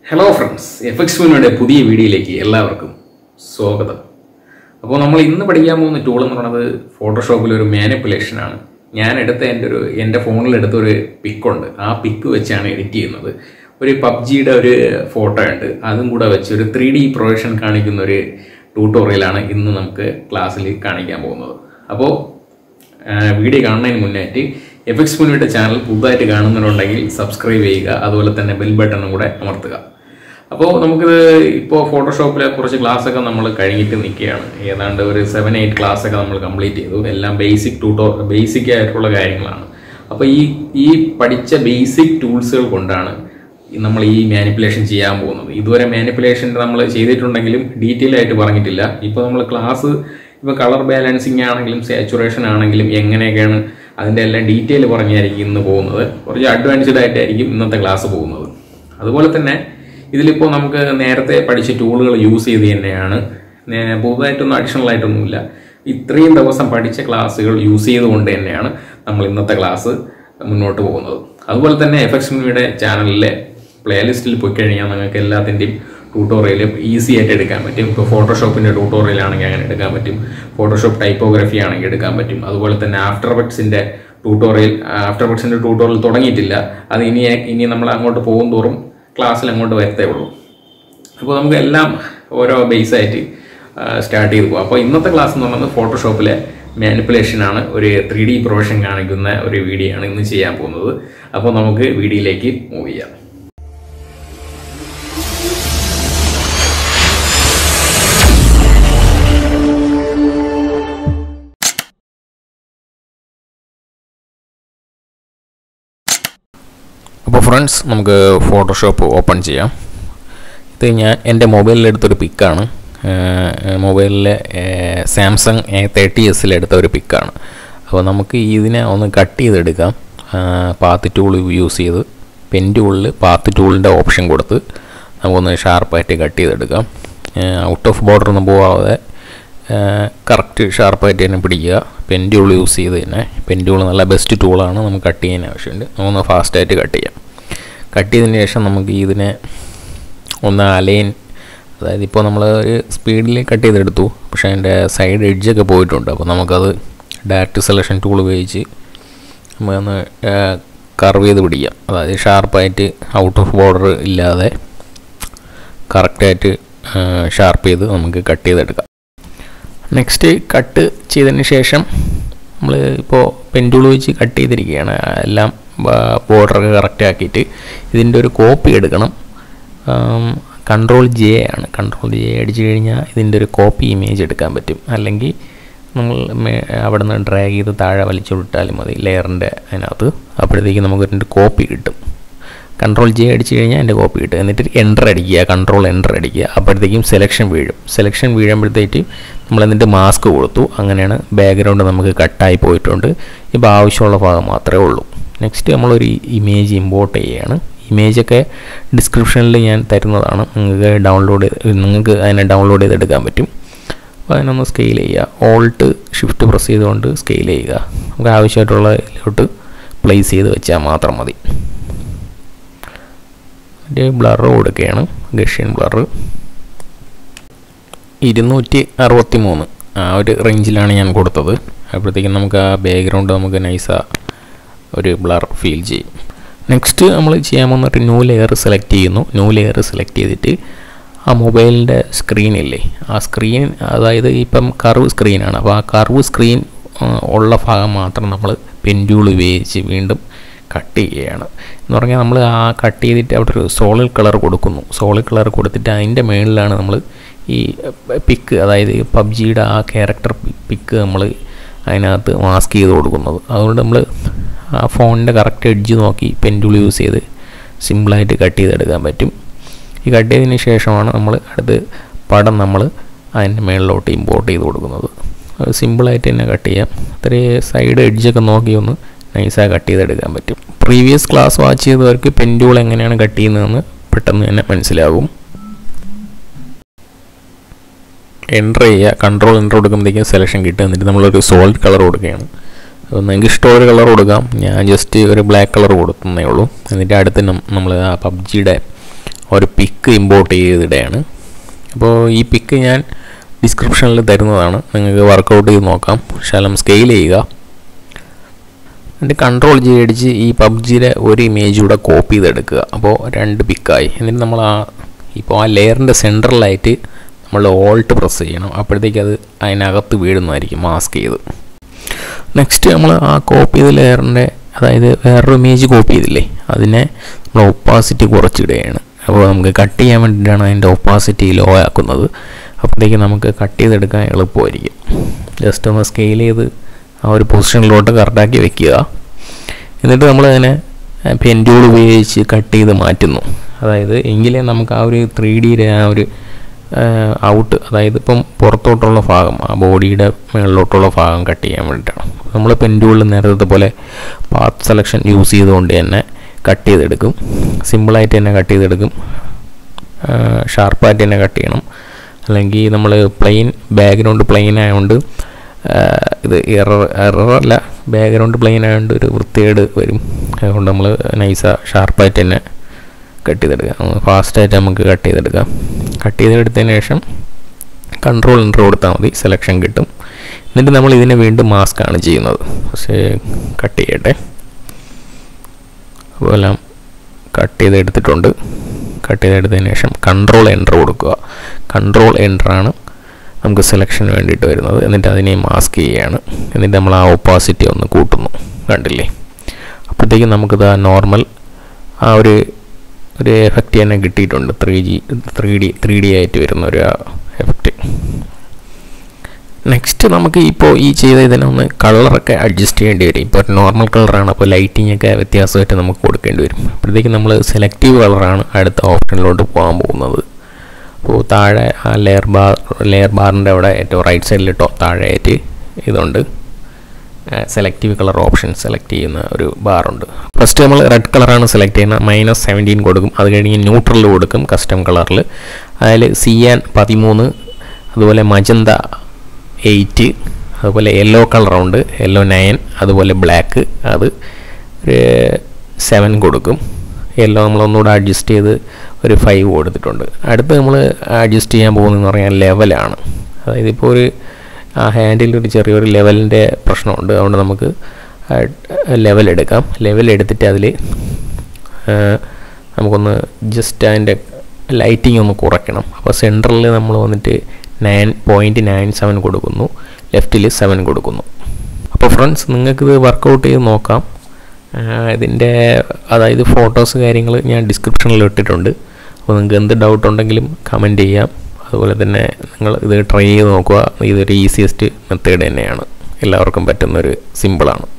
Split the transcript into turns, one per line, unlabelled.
Hello friends, Fxmuni പുതിയ വീഡിയോയിലേക്ക് എല്ലാവർക്കും സ്വാഗതം. അപ്പോൾ നമ്മൾ ഇന്ന് പഠിക്കാൻ പോകുന്ന ടൂൾ എന്ന് പറയുന്നത് ഫോട്ടോഷോപ്പിൽ ഒരു മാനിപ്പുലേഷൻ ആണ്. ഞാൻ എടുത്ത എൻ്റെ ഫോണിൽ എടുത്ത ഒരു പിക്ക് ഉണ്ട്. ആ പിക്ക് വെച്ചാണ് എഡിറ്റ് ചെയ്യുന്നത്. ഒരു പബ്ജിയുടെ ഒരു ഫോട്ടോ ഉണ്ട്. അതും കൂടെ വെച്ച് ഒരു 3D പ്രൊജക്ഷൻ കാണിക്കുന്ന ഒരു ട്യൂട്ടോറിയലാണ് ഇന്ന് നമുക്ക് ക്ലാസ്സിൽ കാണിക്കാൻ പോകുന്നത്. അപ്പോൾ വീഡിയോ കാണുന്നതിന് മുന്നായിട്ട് Fxmuniയുടെ ചാനൽ പുതുതായിട്ട് കാണുന്നവരുണ്ടെങ്കിൽ സബ്സ്ക്രൈബ് ചെയ്യുക. അതുപോലെ തന്നെ ബെൽ ബട്ടണും കൂടെ അമർത്തുക. അപ്പോൾ നമുക്കിത് ഇപ്പോൾ ഫോട്ടോഷോപ്പിലെ കുറച്ച് ക്ലാസ്സൊക്കെ നമ്മൾ കഴിഞ്ഞിട്ട് നിൽക്കുകയാണ്. ഏതാണ്ട് ഒരു 7-8 ക്ലാസ്സൊക്കെ നമ്മൾ കംപ്ലീറ്റ് ചെയ്തു. എല്ലാം ബേസിക് ആയിട്ടുള്ള കാര്യങ്ങളാണ്. അപ്പോൾ ഈ പഠിച്ച ബേസിക് ടൂൾസുകൾ കൊണ്ടാണ് നമ്മൾ ഈ മാനിപ്പുലേഷൻ ചെയ്യാൻ പോകുന്നത്. ഇതുവരെ മാനിപ്പുലേഷൻ നമ്മൾ ചെയ്തിട്ടുണ്ടെങ്കിലും ഡീറ്റെയിൽ ആയിട്ട് പറഞ്ഞിട്ടില്ല. ഇപ്പോൾ നമ്മൾ ക്ലാസ് ഇപ്പോൾ കളർ ബാലൻസിങ് ആണെങ്കിലും സാച്ചുറേഷൻ ആണെങ്കിലും എങ്ങനെയൊക്കെയാണ് അതിൻ്റെ എല്ലാം ഡീറ്റെയിൽ പറഞ്ഞായിരിക്കും ഇന്ന് പോകുന്നത്. കുറച്ച് അഡ്വാൻസ്ഡ് ആയിട്ടായിരിക്കും ഇന്നത്തെ ക്ലാസ് പോകുന്നത്. അതുപോലെ തന്നെ ഇതിലിപ്പോൾ നമുക്ക് നേരത്തെ പഠിച്ച ടൂളുകൾ യൂസ് ചെയ്ത് തന്നെയാണ്. പുതുതായിട്ടൊന്നും അഡീഷണൽ ആയിട്ടൊന്നുമില്ല. ഇത്രയും ദിവസം പഠിച്ച ക്ലാസ്സുകൾ യൂസ് ചെയ്തുകൊണ്ട് തന്നെയാണ് നമ്മൾ ഇന്നത്തെ ക്ലാസ് മുന്നോട്ട് പോകുന്നത്. അതുപോലെ തന്നെ Fxmuniയുടെ ചാനലിലെ പ്ലേലിസ്റ്റിൽ പോയി കഴിഞ്ഞാൽ നിങ്ങൾക്ക് എല്ലാത്തിൻ്റെയും ട്യൂട്ടോറിയൽ ഈസി ആയിട്ട് എടുക്കാൻ പറ്റും. ഇപ്പോൾ ഫോട്ടോഷോപ്പിൻ്റെ ട്യൂട്ടോറിയൽ ആണെങ്കിൽ അങ്ങനെ എടുക്കാൻ പറ്റും. ഫോട്ടോഷോപ്പ് ടൈപ്പോഗ്രഫി ആണെങ്കിൽ എടുക്കാൻ പറ്റും. അതുപോലെ തന്നെ ആഫ്റ്റർ എഫക്ട്സിൻ്റെ ട്യൂട്ടോറിയൽ തുടങ്ങിയിട്ടില്ല. അത് ഇനി നമ്മൾ അങ്ങോട്ട് പോകും തോറും ക്ലാസ്സിൽ അങ്ങോട്ട് വരത്തേ ഉള്ളൂ. അപ്പോൾ നമുക്ക് എല്ലാം ഓരോ ബേസായിട്ട് സ്റ്റാർട്ട് ചെയ്ത് പോകും. അപ്പോൾ ഇന്നത്തെ ക്ലാസ് എന്ന് പറയുന്നത് ഫോട്ടോഷോപ്പിലെ മാനിപ്പുലേഷനാണ്. ഒരു 3D പ്രൊജക്ഷൻ കാണിക്കുന്ന ഒരു വീഡിയോ ആണ് ഇന്ന് ചെയ്യാൻ പോകുന്നത്. അപ്പോൾ നമുക്ക് വീഡിയോയിലേക്ക് മൂവ് ചെയ്യാം. അപ്പോൾ ഫ്രണ്ട്സ്, നമുക്ക് ഫോട്ടോഷോപ്പ് ഓപ്പൺ ചെയ്യാം. ഇത് ഞാൻ എൻ്റെ മൊബൈലിലെടുത്തൊരു പിക്കാണ്. മൊബൈലിലെ സാംസങ് A30s എടുത്ത ഒരു പിക്കാണ്. അപ്പോൾ നമുക്ക് ഇതിനെ ഒന്ന് കട്ട് ചെയ്തെടുക്കാം. പാത്ത് ടൂൾ യൂസ് ചെയ്ത് പെൻ ടൂളിൽ പാത്ത് ടൂളിൻ്റെ ഓപ്ഷൻ കൊടുത്ത് നമുക്കൊന്ന് ഷാർപ്പായിട്ട് കട്ട് ചെയ്തെടുക്കാം. ഔട്ട് ഓഫ് ബോർഡർ ഒന്നും പോകാതെ കറക്റ്റ് ഷാർപ്പായിട്ട് തന്നെ പിടിക്കുക. പെൻ ടൂൾ യൂസ് ചെയ്ത് തന്നെ. പെൻ ടൂൾ നല്ല ബെസ്റ്റ് ടൂളാണ്. നമുക്ക് കട്ട് ചെയ്യാൻ ആവശ്യമുണ്ട്. നമുക്കൊന്ന് ഫാസ്റ്റായിട്ട് കട്ട് ചെയ്യാം. കട്ട് ചെയ്തതിന് ശേഷം നമുക്ക് ഇതിനെ ഒന്ന് അലൈൻ, അതായത് ഇപ്പോൾ നമ്മൾ ഒരു സ്പീഡിൽ കട്ട് ചെയ്തെടുത്തു, പക്ഷേ അതിൻ്റെ സൈഡ് എഡ്ജൊക്കെ പോയിട്ടുണ്ട്. അപ്പോൾ നമുക്കത് ഡയറക്റ്റ് സെലക്ഷൻ ടൂൾ ഉപയോഗിച്ച് നമുക്കൊന്ന് കർവ് ചെയ്ത് പിടിക്കാം. അതായത് ഷാർപ്പായിട്ട് ഔട്ട് ഓഫ് ബോർഡർ ഇല്ലാതെ കറക്റ്റായിട്ട് ഷാർപ്പ് ചെയ്ത് നമുക്ക് കട്ട് ചെയ്തെടുക്കാം. നെക്സ്റ്റ് കട്ട് ചെയ്തതിന് ശേഷം നമ്മൾ ഇപ്പോൾ പെൻ ടൂൾ വെച്ച് കട്ട് ചെയ്തിരിക്കുകയാണ്. എല്ലാം ബോർഡറൊക്കെ കറക്റ്റ് ആക്കിയിട്ട് ഇതിൻ്റെ ഒരു കോപ്പി എടുക്കണം. Ctrl+J ആണ്. Ctrl+J അടിച്ചു കഴിഞ്ഞാൽ ഇതിൻ്റെ ഒരു കോപ്പി ഇമേജ് എടുക്കാൻ പറ്റും. അല്ലെങ്കിൽ നമ്മൾ അവിടെ നിന്ന് ഡ്രാഗ് ചെയ്ത് താഴെ വലിച്ചു വിട്ടാലും മതി ലെയറിൻ്റെ അതിനകത്ത്. അപ്പോഴത്തേക്ക് നമുക്ക് ഇതിൻ്റെ കോപ്പി കിട്ടും. Ctrl+J അടിച്ചു കഴിഞ്ഞാൽ എൻ്റെ കോപ്പി കിട്ടും. എന്നിട്ട് Enter അടിക്കുക, Enter അടിക്കുക. അപ്പോഴത്തേക്കും സെലക്ഷൻ വീഴും. സെലക്ഷൻ വീഴുമ്പോഴത്തേക്ക് നമ്മൾ എന്നിട്ട് മാസ്ക് കൊടുത്തു. അങ്ങനെയാണ് ബാക്ക്ഗ്രൗണ്ട് നമുക്ക് കട്ടായി പോയിട്ടുണ്ട്. ഇപ്പോൾ ആവശ്യമുള്ള ഭാഗം മാത്രമേ ഉള്ളൂ. നെക്സ്റ്റ് നമ്മളൊരു ഇമേജ് ഇമ്പോർട്ട് ചെയ്യുകയാണ്. ഇമേജൊക്കെ ഡിസ്ക്രിപ്ഷനിൽ ഞാൻ തരുന്നതാണ്. നിങ്ങൾക്ക് അതിനെ ഡൗൺലോഡ് ചെയ്തെടുക്കാൻ പറ്റും. അപ്പോൾ അതിനൊന്ന് സ്കെയിൽ ചെയ്യുക. Alt+Shift പ്രസ് ചെയ്തുകൊണ്ട് സ്കെയിൽ ചെയ്യുക. നമുക്ക് ആവശ്യമായിട്ടുള്ളതിലോട്ട് പ്ലേസ് ചെയ്ത് വെച്ചാൽ മാത്രം മതി. ബ്ലർ കൊടുക്കുകയാണ്. ഗഷ്യൻ ബ്ലർ 263 ആ ഒരു റേഞ്ചിലാണ് ഞാൻ കൊടുത്തത്. അപ്പോഴത്തേക്കും നമുക്ക് ആ ബാക്ക്ഗ്രൗണ്ട് നമുക്ക് നൈസാ ഒരു ബ്ലർ ഫീൽ ചെയ്യും. നെക്സ്റ്റ് നമ്മൾ ചെയ്യാൻ പോകുന്നൊരു ന്യൂ ലെയർ സെലക്ട് ചെയ്യുന്നു. ന്യൂ ലെയർ സെലക്ട് ചെയ്തിട്ട് ആ മൊബൈലിൻ്റെ സ്ക്രീനില്ലേ, ആ സ്ക്രീൻ, അതായത് ഇപ്പം കർവ് സ്ക്രീനാണ്. അപ്പോൾ ആ കർവ് സ്ക്രീൻ ഉള്ള ഭാഗം മാത്രം നമ്മൾ പെൻ ടൂൾ ഉപയോഗിച്ച് വീണ്ടും കട്ട് ചെയ്യുകയാണ്. എന്ന് പറഞ്ഞാൽ നമ്മൾ ആ കട്ട് ചെയ്തിട്ട് അവിടെ ഒരു സോളിഡ് കളർ കൊടുക്കുന്നു. സോളിഡ് കളർ കൊടുത്തിട്ട് അതിൻ്റെ മുകളിലാണ് നമ്മൾ ഈ പിക്ക്, അതായത് പബ്ജിയുടെ ആ ക്യാരക്ടർ പിക്ക് നമ്മൾ അതിനകത്ത് മാസ്ക് ചെയ്ത് കൊടുക്കുന്നത്. അതുകൊണ്ട് നമ്മൾ ആ ഫോണിൻ്റെ കറക്റ്റ് എഡ്ജ് നോക്കി പെൻ ടൂൾ യൂസ് ചെയ്ത് സിമ്പിളായിട്ട് കട്ട് ചെയ്തെടുക്കാൻ പറ്റും. ഈ കട്ട് ചെയ്തതിന് ശേഷമാണ് നമ്മൾ അടുത്ത് പടം നമ്മൾ അതിൻ്റെ മുകളിലോട്ട് ഇമ്പോർട്ട് ചെയ്ത് കൊടുക്കുന്നത്. സിമ്പിളായിട്ട് തന്നെ കട്ട് ചെയ്യാം. അത്രയും സൈഡ് എഡ്ജൊക്കെ നോക്കി ഒന്ന് നൈസായി കട്ട് ചെയ്തെടുക്കാൻ പറ്റും. പ്രീവിയസ് ക്ലാസ് വാച്ച് ചെയ്തവർക്ക് പെൻ ടൂൾ എങ്ങനെയാണ് കട്ട് ചെയ്യുന്നതെന്ന് പെട്ടെന്ന് തന്നെ മനസ്സിലാകും. Enter ചെയ്യുക. Enter കൊടുക്കുമ്പോഴത്തേക്കും സെലക്ഷൻ കിട്ടും. എന്നിട്ട് നമ്മളൊരു സോളിഡ് കളർ കൊടുക്കുകയാണ്. നിങ്ങൾക്ക് ഇഷ്ടമുള്ള കളർ കൊടുക്കാം. ഞാൻ ജസ്റ്റ് ഒരു ബ്ലാക്ക് കളർ കൊടുക്കുന്നേ ഉള്ളൂ. എന്നിട്ട് അടുത്ത് നമ്മൾ ആ പബ്ജിയുടെ ഒരു പിക്ക് ഇമ്പോർട്ട് ചെയ്തിടുകയാണ്. അപ്പോൾ ഈ പിക്ക് ഞാൻ ഡിസ്ക്രിപ്ഷനിൽ തരുന്നതാണ്, നിങ്ങൾക്ക് വർക്കൗട്ട് ചെയ്ത് നോക്കാം. ശകലം സ്കെയിൽ ചെയ്യുക. എന്നിട്ട് Ctrl G അടിച്ച് ഈ പബ്ജിയുടെ ഒരു ഇമേജ് കൂടെ കോപ്പി ചെയ്തെടുക്കുക. അപ്പോൾ 2 പിക്കായി. എന്നിട്ട് നമ്മൾ ഇപ്പോൾ ആ ലെയറിൻ്റെ സെൻറ്ററിലായിട്ട് നമ്മൾ ഓൾട്ട് പ്രസ് ചെയ്യണം. അപ്പോഴത്തേക്ക് അത് അതിനകത്ത് വീഴുന്നതായിരിക്കും മാസ്ക് ചെയ്ത്. നെക്സ്റ്റ് നമ്മൾ ആ കോപ്പി ചെയ്ത ലെയറിൻ്റെ, അതായത് വേറൊരു ഇമേജ് കോപ്പി ചെയ്തില്ലേ, അതിനെ നമ്മൾ ഒപ്പാസിറ്റി കുറച്ചിടുകയാണ്. അപ്പോൾ നമുക്ക് കട്ട് ചെയ്യാൻ വേണ്ടിയിട്ടാണ് അതിൻ്റെ ഒപ്പാസിറ്റി ലോ ആക്കുന്നത്. അപ്പോഴത്തേക്ക് നമുക്ക് കട്ട് ചെയ്തെടുക്കാൻ എളുപ്പമായിരിക്കും. ജസ്റ്റ് ഒന്ന് സ്കെയിൽ ചെയ്ത് ആ ഒരു പൊസിഷനിലോട്ട് കറക്റ്റാക്കി വെക്കുക. എന്നിട്ട് നമ്മളതിനെ പെൻ ടൂൾ ഉപയോഗിച്ച് കട്ട് ചെയ്ത് മാറ്റുന്നു. അതായത് എങ്കിലേ നമുക്ക് ആ ഒരു 3Dയുടെ ആ ഒരു ഔട്ട്, അതായത് ഇപ്പം പുറത്തോട്ടുള്ള ഭാഗം, ആ ബോഡിയുടെ മുകളിലോട്ടുള്ള ഭാഗം കട്ട് ചെയ്യാൻ വേണ്ടിയിട്ടാണ്. നമ്മൾ പെൻ ടൂളിൽ നേരത്തെ പോലെ പാത്ത് സെലക്ഷൻ യൂസ് ചെയ്തുകൊണ്ട് തന്നെ കട്ട് ചെയ്തെടുക്കും. സിമ്പിളായിട്ട് തന്നെ കട്ട് ചെയ്തെടുക്കും. ഷാർപ്പായിട്ട് തന്നെ കട്ട് ചെയ്യണം. അല്ലെങ്കിൽ നമ്മൾ ബാക്ക്ഗ്രൗണ്ട് പ്ലെയിൻ ആയതുകൊണ്ട് ഇത് എററല്ല, ബാക്ക്ഗ്രൗണ്ട് പ്ലെയിൻ ആയതുകൊണ്ട് ഒരു വൃത്തികേട് വരും. അതുകൊണ്ട് നമ്മൾ ഷാർപ്പായിട്ട് തന്നെ കട്ട് ചെയ്തെടുക്കാം. ഫാസ്റ്റായിട്ട് നമുക്ക് കട്ട് ചെയ്തെടുക്കാം. കട്ട് ചെയ്തെടുത്തതിന് ശേഷം Ctrl Enter കൊടുത്താൽ മതി, സെലക്ഷൻ കിട്ടും. എന്നിട്ട് നമ്മൾ ഇതിനെ വീണ്ടും മാസ്കാണ് ചെയ്യുന്നത്. പക്ഷേ കട്ട് ചെയ്യട്ടെ. അപ്പോൾ എല്ലാം കട്ട് ചെയ്തെടുത്തിട്ടുണ്ട്. കട്ട് ചെയ്തെടുത്തതിന് ശേഷം Ctrl Enter കൊടുക്കുക. Ctrl Enter ആണ് നമുക്ക് സെലക്ഷന് വേണ്ടിയിട്ട് വരുന്നത്. എന്നിട്ട് അതിനെ മാസ്ക് ചെയ്യുകയാണ്. എന്നിട്ട് നമ്മൾ ആ ഒപ്പാസിറ്റി ഒന്ന് കൂട്ടുന്നു. കണ്ടില്ലേ? അപ്പോഴത്തേക്കും നമുക്കിത് നോർമൽ ആ ഒരു എഫക്റ്റ് തന്നെ കിട്ടിയിട്ടുണ്ട്. 3D ആയിട്ട് വരുന്ന ഒരു എഫക്റ്റ്. നെക്സ്റ്റ് നമുക്ക് ഇപ്പോൾ ഈ ചെയ്ത ഇതിനൊന്ന് കളറൊക്കെ അഡ്ജസ്റ്റ് ചെയ്യേണ്ടി വരും. ഇപ്പോൾ നോർമൽ കളറാണ്, അപ്പോൾ ലൈറ്റിംഗ് ഒക്കെ വ്യത്യാസമായിട്ട് നമുക്ക് കൊടുക്കേണ്ടി വരും. അപ്പോഴത്തേക്കും നമ്മൾ സെലക്റ്റീവ് കളറാണ് അടുത്ത ഓപ്ഷനിലോട്ട് പോകാൻ പോകുന്നത്. അപ്പോൾ താഴെ ആ ലെയർ ബാറിൻ്റെ അവിടെ ഏറ്റവും റൈറ്റ് സൈഡിൽ താഴെയായിട്ട് ഇതുണ്ട്, സെലക്റ്റീവ് കളർ ഓപ്ഷൻ സെലക്ട് ചെയ്യുന്ന ഒരു ബാറുണ്ട്. ഫസ്റ്റ് നമ്മൾ റെഡ് കളറാണ് സെലക്ട് ചെയ്യുന്നത്. -17 കൊടുക്കും. അത് കഴിഞ്ഞ് ന്യൂട്രൽ കൊടുക്കും കസ്റ്റം കളറിൽ. അതിൽ സിയാൻ 13, അതുപോലെ മജന്ത 8, അതുപോലെ യെല്ലോ കളറുണ്ട്, യെല്ലോ 9, അതുപോലെ ബ്ലാക്ക് അത് 7 കൊടുക്കും. യെല്ലോ നമ്മളൊന്നുകൂടെ അഡ്ജസ്റ്റ് ചെയ്ത് ഒരു 5 കൊടുത്തിട്ടുണ്ട്. അടുത്ത് നമ്മൾ അഡ്ജസ്റ്റ് ചെയ്യാൻ പോകുന്നതെന്ന് പറഞ്ഞാൽ ലെവലാണ്. അതായത് ഇപ്പോൾ ഒരു ആ ഹാൻഡിൽ ഒരു ചെറിയൊരു ലെവലിൻ്റെ പ്രശ്നമുണ്ട്. അതുകൊണ്ട് നമുക്ക് ലെവൽ എടുക്കാം. ലെവൽ എടുത്തിട്ട് അതിൽ നമുക്കൊന്ന് ജസ്റ്റ് അതിൻ്റെ ലൈറ്റിംഗ് ഒന്ന് കുറയ്ക്കണം. അപ്പോൾ സെൻറ്ററിൽ നമ്മൾ വന്നിട്ട് 9.97 കൊടുക്കുന്നു, ലെഫ്റ്റിൽ 7 കൊടുക്കുന്നു. അപ്പോൾ ഫ്രണ്ട്സ്, നിങ്ങൾക്കിത് വർക്കൗട്ട് ചെയ്ത് നോക്കാം. ഇതിൻ്റെ അതായത് ഫോട്ടോസ് കാര്യങ്ങൾ ഞാൻ ഡിസ്ക്രിപ്ഷനിൽ ഇട്ടിട്ടുണ്ട്. അപ്പോൾ നിങ്ങൾക്ക് എന്ത് ഡൗട്ട് ഉണ്ടെങ്കിലും കമൻറ്റ് ചെയ്യാം. അതുപോലെ തന്നെ നിങ്ങൾ ഇത് ട്രൈ ചെയ്ത് നോക്കുക. ഇതൊരു ഈസിയസ്റ്റ് മെത്തേഡ് തന്നെയാണ്, എല്ലാവർക്കും പറ്റുന്നൊരു സിമ്പിളാണ്.